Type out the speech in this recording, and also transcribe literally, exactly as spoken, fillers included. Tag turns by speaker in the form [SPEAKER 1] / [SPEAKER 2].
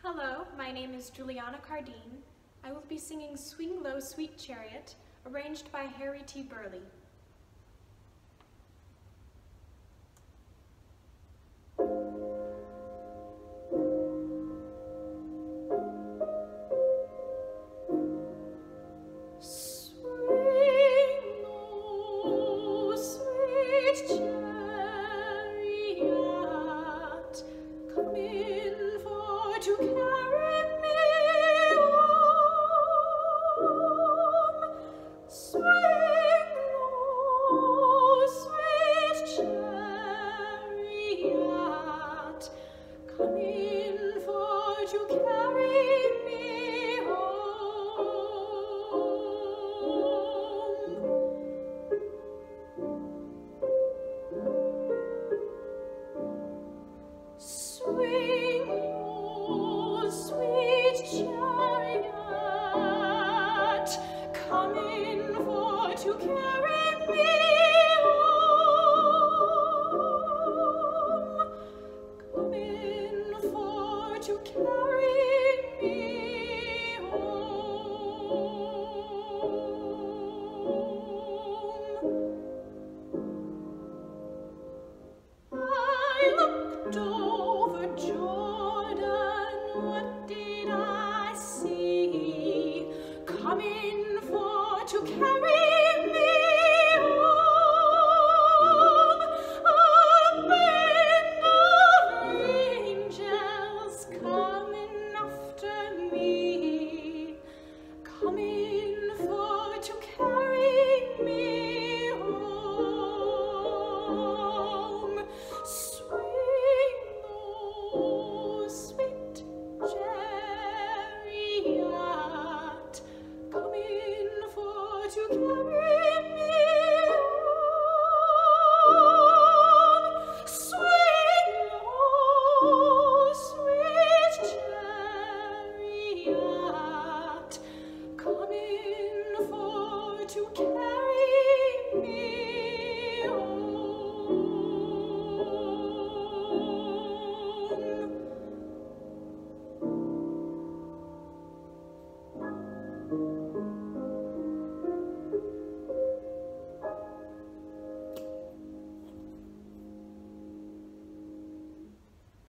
[SPEAKER 1] Hello, my name is Juliana Cardine. I will be singing Swing Low, Sweet Chariot, arranged by Harry T. Burleigh.
[SPEAKER 2] To carry me home, swing low, sweet chariot, come in for to carry me home. Swing sweet chariot, come in for to carry me home. Come in for to carry me home. I looked over Jordan, what did I see? Come in for to carry me home. A band of angels coming after me, come in for to carry me home. Swing low, sweet chariot, come in for to carry me home. Swing low, sweet chariot, come in for to carry me